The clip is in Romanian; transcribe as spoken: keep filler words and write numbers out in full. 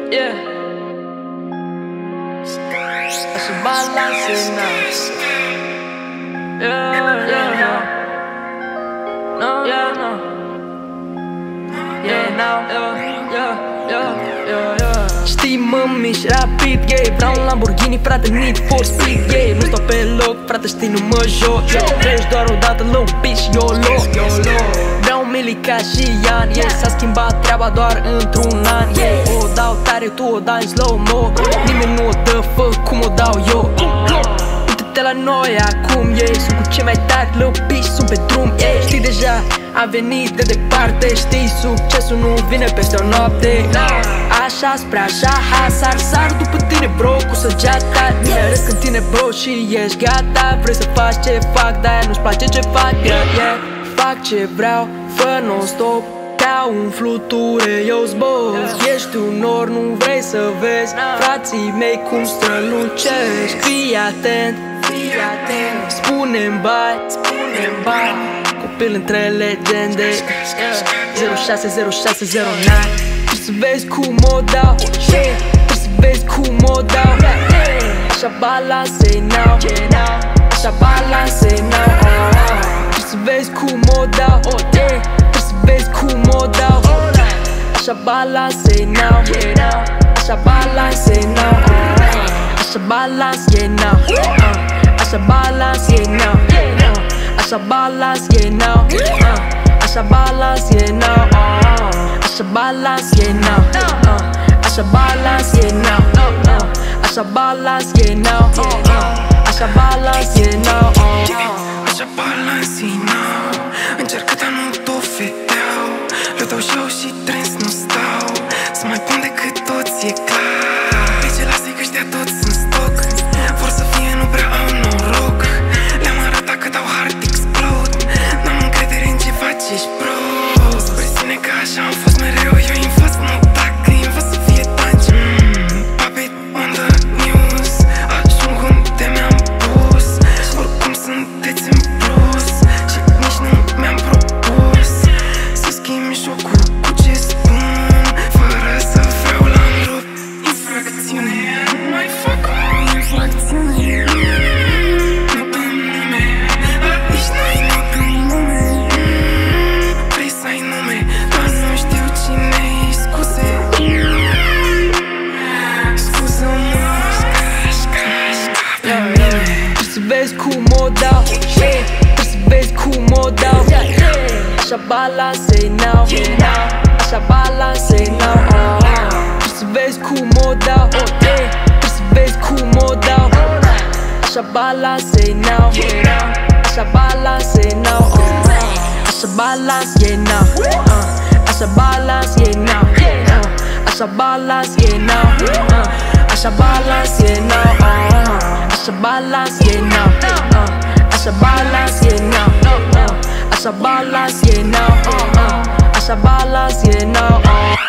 Yeah. I should balance it now. Yeah, yeah, yeah. No, yeah, no. Yeah, now, yeah, yeah, yeah, yeah, yeah. Știi, mă mișc rapid, yeah. Vreau un Lamborghini, frate, Need for Speed, yeah. Nu stau pe loc, frate, știi, nu mă joc, yeah. Treci doar o dată, low bitch, YOLO, YOLO. Vreau un mili ca și Ian, yeah. S-a schimbat treaba doar într-un an, yeah. O dau tare, tu o dai în slow-mo. Nimeni nu o dă, fă cum o dau eu. Uite-te la noi acum, yeah. Sunt cu cei mai tari, low bitch, sunt pe drum, yeah. Știi deja, am venit de departe. Știi, succesul nu vine peste o noapte. Așa spre așa, ha, sar, sar după tine, bro, cu săgeata. Meresc în tine, bro, și ești gata. Vrei să faci ce fac, de-aia nu-ți place ce fac, yeah, yeah. Fac ce vreau, fă non-stop. Ca un fluture, eu zbor. Ești un nor, nu vrei să vezi frații mei cum strălucești. Fii atent, fii atent. Spune-mi bai, spune-mi bai. Copil între legende, zero șase zero șase zero nouă. Trebuie să vezi cum o dau, trebuie să vezi cum o dau. Așa balance now, așa balance now. Trebuie să vezi cum o dau, trebuie să vezi cum o dau. Așa balance now, așa balance now. Așa balance now, așa balance now. Așa balance, yeah, now. uh, Așa balance, yeah, now. uh, Așa balance, yeah, now. uh, Așa balance, yeah, now. uh, Așa balance, yeah, now. uh, Așa balance, yeah, now. uh, Așa balance, yeah, now. Încercă, dar nu dovedeau. Le dau show și trends nu stau. Să mai pun decât toți, e clar. Pe ce lasă-i că ăștia toți sunt stoc. Vor să fie, nu prea au noroc. Le-am arătat că dau hard explode. N-am încredere în ce faci, ești prost. Presine că așa am fost mereu. Eu învăț, nu dacă învăț să fie tanci. mm, Puppet on the news. Ajung unde mi-am pus. Oricum sunteți în plus. Și nici nu mi-am propus să schimb jocul cu ce spun. Fără să vreau l-am rupt. Infracțiune, nu mai fac o infracțiune. Vezi cum o dau, yeah. Trebuie să vezi cum o dau. Așa balance now, așa balance now. Trebuie să vezi cum o dau, yeah. Trebuie să vezi cum o dau. Așa balance now, așa balance now. Așa balance, yeah, now. Așa balance, yeah, now. Așa balance, yeah, now. Așa balance, yeah, now. Așa balance, yeah, now. Așa balance, yeah, now. Așa balance, yeah, now. Așa balance, yeah, now.